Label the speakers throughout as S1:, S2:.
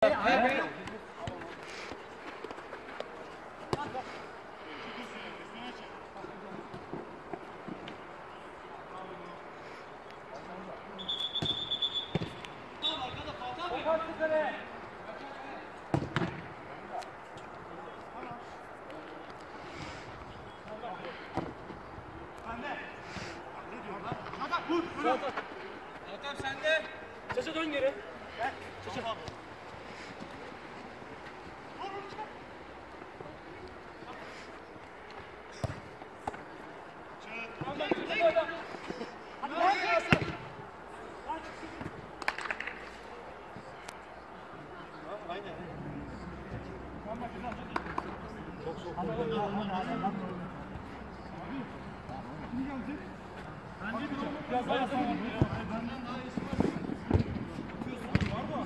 S1: Atam sende. Çaça dön geri. Gel. Çaça. Biraz daha yapalım. Benden daha iyisi var. Var mı?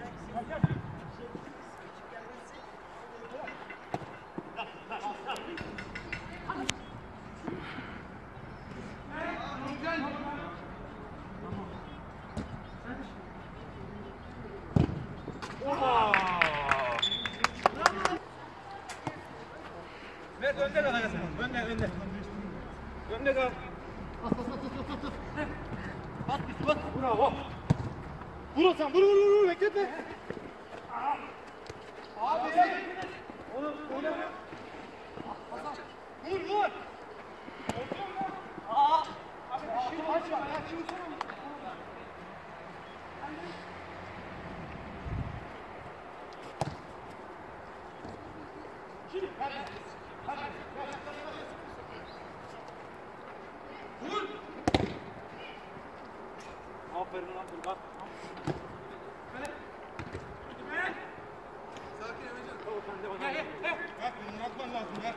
S1: Mert önde kal arkasına. Önde. Önde kal. Bas. Bravo. Vur sen. Vur. Bekletme. Abi. Onu. Vur. Abi şimdi açma. Şimdi sonra. Şimdi. Hadi. Vur. Aferin lan dur bak. Sakin Emrecan. Tamam sen de bana. Bak bunu atman lazım ya.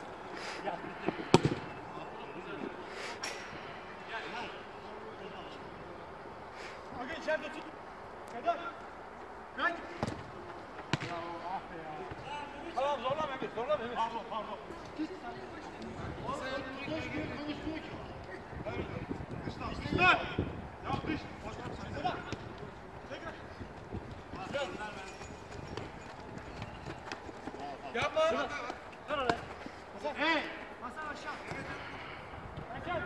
S1: Aga içeride tut. Kadar. Kaç. Ah be ya. Tamam zorlama Emre. Pardon. Sen koş gibi konuştuğu ki. Dıştan. Yap dış. Yapma. Dur oraya. Hey. Hasan aşağı. Hasan.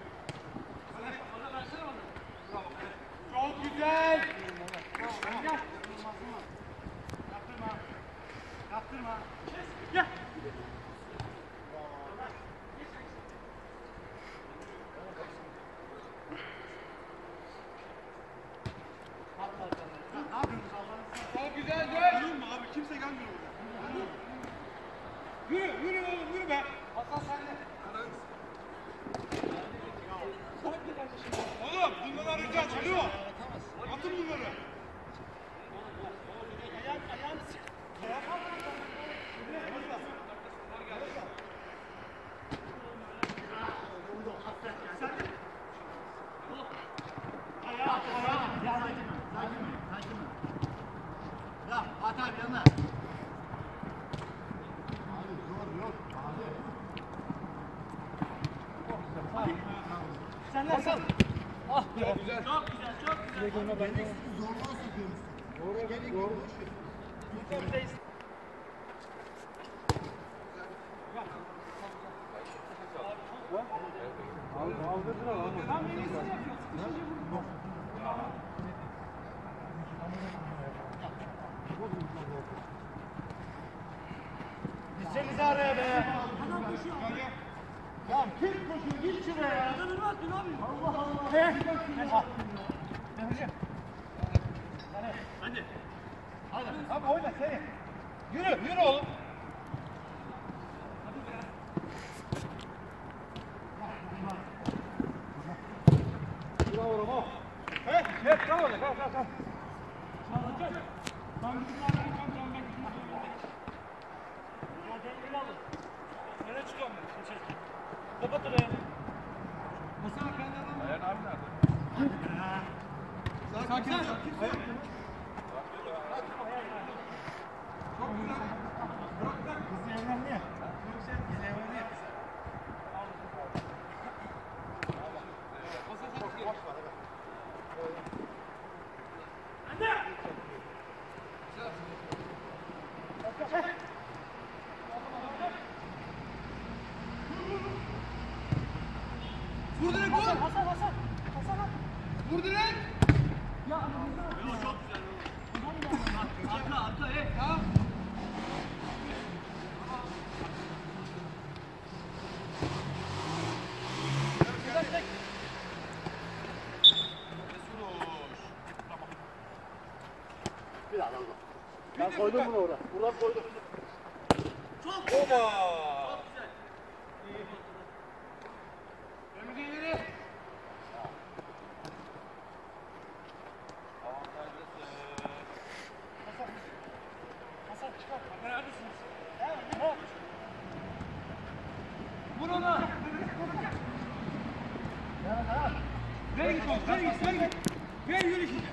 S1: Çok güzel. Yaptırma. Gel. Çok güzel gel. Yürü mü abi? Kimse gelmiyor oraya. Yürü be. Hasan sen de. Oğlum bundan arayacağız. Alo. Atın bunları. Ayağını sık. Ya at abi yanına. Abi zor yok. Abi. Sen Hasan. Ah be. Güzel. Çok güzel. Zorluğa sokuyoruz. Doğru. Yukarıdayız. Aldırdın ama. Ben beni ise yapıyorum. Gitsenize araya be. Adam koşuyor. Ya kim koşuyor? Git şuraya ya. Adamı ne yaptın abi? Allah Allah. Hadi. Abi oyna seni. Yürü oğlum. Bravo Ramo. Hep bravo. Kalk. Çalacak. Ben bir tane kontrol bekliyorum. Ya dengeli alın. Nereye çıkıyorum ben? Şimdi kapat oraya. Hasan kendi adamı. Ayhan abi nerede? Sakin. Çok güzel. Bırak. Hızlı evlendi ya. Hızlı evlendi ya. Anne! Vur direkt. Ya çok güzel. Arka tamam. Bir daha alalım. Ben koydum bunu orada. Buradan koydum. Çok güzel. Çok güzel. İyi. Önce ileri. Hasan çıkar. Neredesiniz? Evet. Vur onu. Ver git bak. Ver git. Ver yürü şimdi.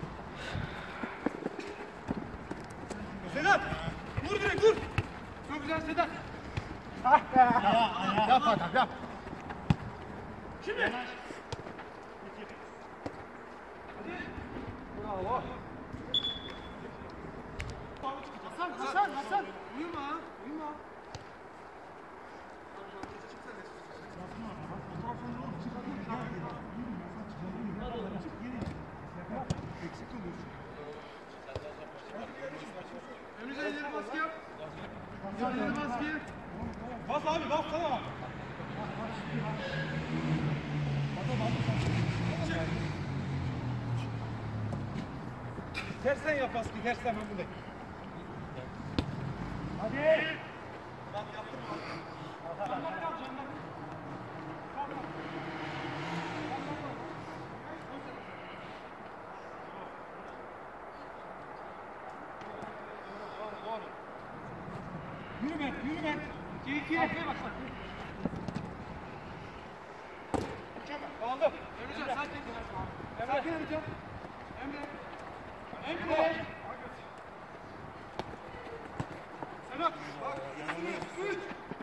S1: Sedat! Vur direkt vur! Çok güzel Sedat! Ah be! Yap adam yap! Şimdi! Hadi! Bravo! Hasan! Uyuma! Eksik oluyorsun. Emrecan ileri baskı yap. İleri baskı yap. Bas abi bas sana. Tersten yap baskı. Tersten ben buradayım. Hadi. Bak yaptın mı? Yürü ben. 2-2. Arkaya bak. Kaldı. Emrecan sakin. Sakin Emrecan. Emre. Sedat. Bak. 3.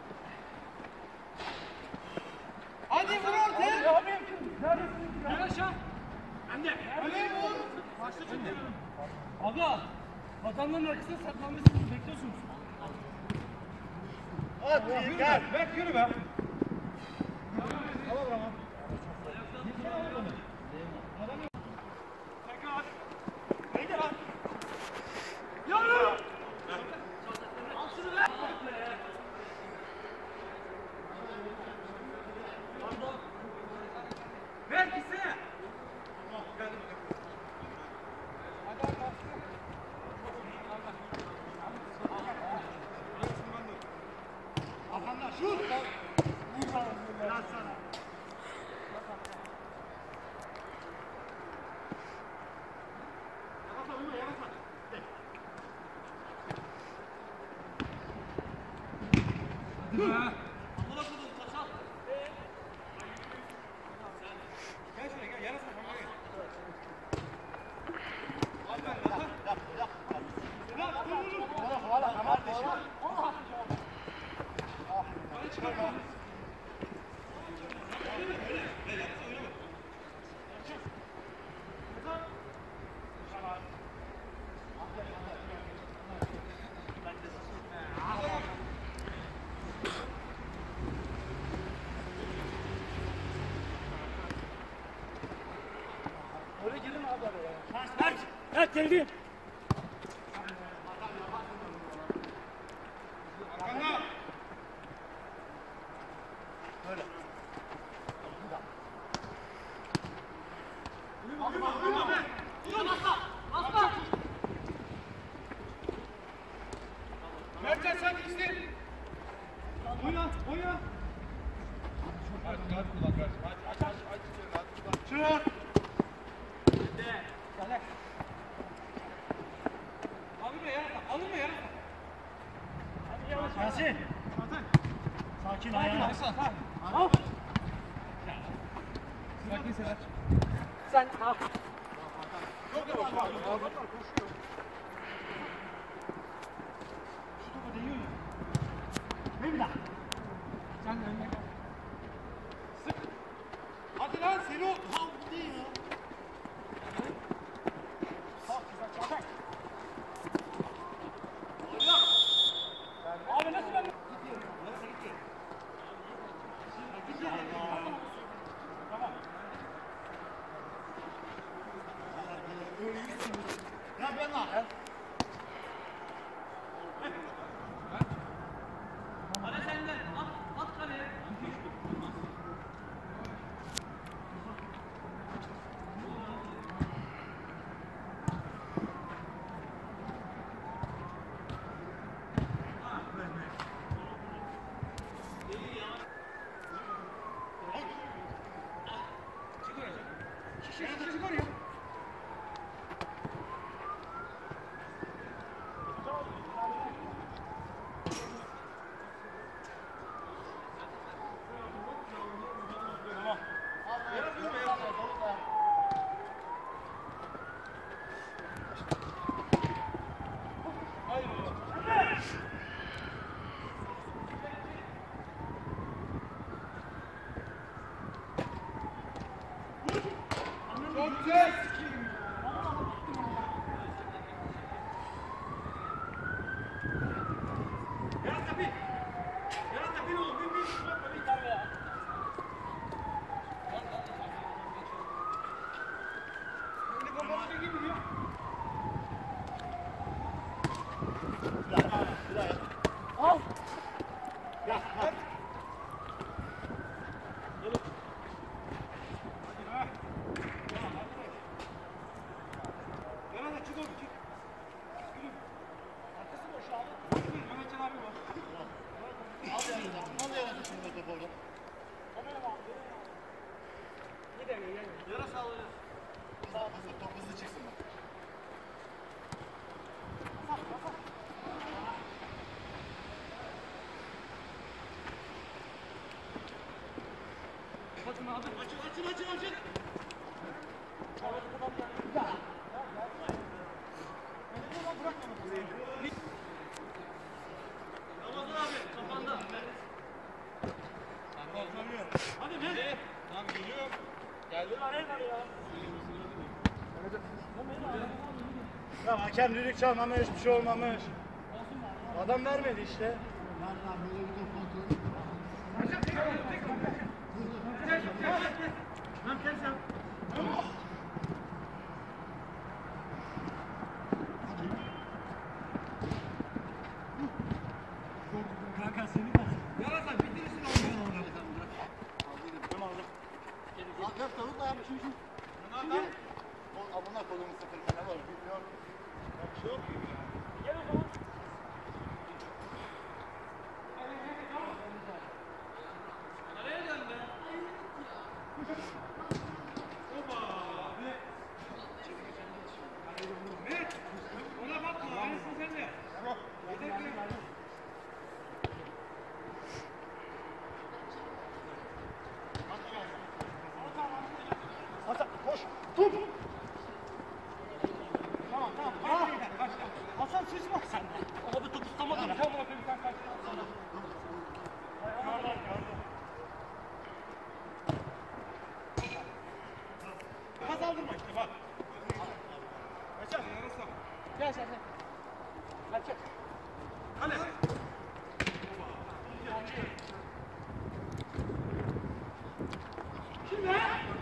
S1: Hadi vur ortaya. Ne yapayım? Neredesin? Gel aşağı. Anne. Öyle vur. Başla çünkü. Abla. Adamların arkasına saklanmışsınız. Bekliyorsunuz. Hadi gel. Berk yürü be. Tamam Rahman. Tekrar. Neydi lan? Yürü. Al şunu be. Berk gitsene. Şut! Biraz sana. Yavaşla. Hadi be. Amına kodum kaçal. Gel şuraya gel. Yarasana bana gel. Aferin lan. Yap. Sedat dur. Valla kardeşim. Hadi çıkar. Oraya girin abi araya. Mert geldi. Arkanda. Böyle. Uyuma be. Asla. Mertcan sen gitsin. Oyna. Hadi kullan kardeşim. Aç. Çınar. Gel. Alın mı ya? Hadi yavaş. Yasin. Sakin ayağa. Al. Sakin Sedat. Sen al. Çok yavaş. Koşuyor. Şu topa değiyor ya. Bir daha. Sen önüne gel. Sık. Hadi lan seni o. Ha bu değil ya. Abi nasıl ben? Tamam.
S2: ben lan.
S1: Hadi senden. At kaleye. Çık oraya.
S2: Çok güzel.
S1: Al.
S2: Ya, hadi. Top hızlı çıksın bak. Açın.
S1: Ramazan abi kafanda.
S2: Hadi be. Tamam geliyorum. Geldi lan ya. Ya hakem düdük çalmamış, bir şey olmamış. Adam vermedi işte. Kanka seni kaç.
S1: Yarasa bitirirsin onu.
S2: Yok tavuk da yapmış. Şimdi amına kolumu sıfır ne var bilmiyorum. Bir şey yok.
S1: Gel o zaman. Nereye döndü? Mert, ona bakma, aynısını sen de.
S2: Tamam. Hasan koş. Tut.
S1: Tamam. Başla. Hasan sıçma sen de. Ama bir tutustamadın. Tamam bakayım sen kaç.
S2: Pas aldırma işte bak. Kaçar.
S1: Gel sen. Kaçak.
S2: Hadi.
S1: Şimdi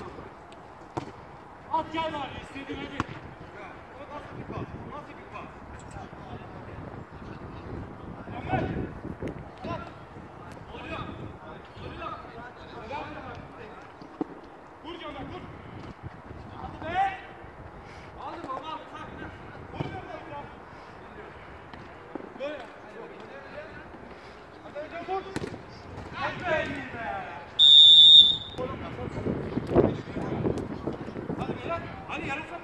S1: at gel bari istediğin hadi.
S2: O nasıl bir pas? Nasıl bir pas?
S1: Ömer. At. Oluyor.
S2: Vur Caner vur.
S1: Hadi be. Aldım ama sakin.
S2: Vur Caner ya. Böyle. Hadi hocam vur.
S1: Hadi be iyi be.
S2: Hadi Berat. Hadi yarasa.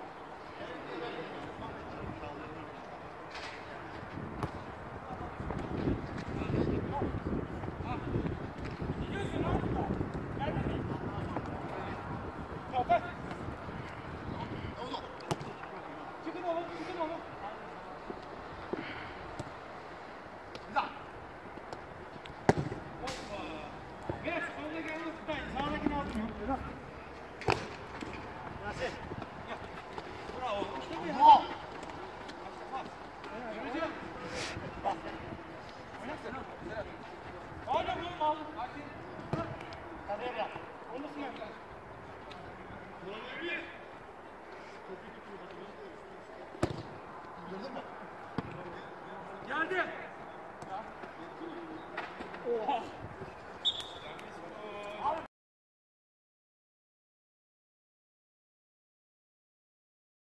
S1: Gidiyorsun lan. Nerede?
S2: Kapat.
S1: Çıkın oğlum.
S2: Berat solda geldi tutayım. Sağdakini aldım ya. Berat. Yasin. Gel.
S1: Oha.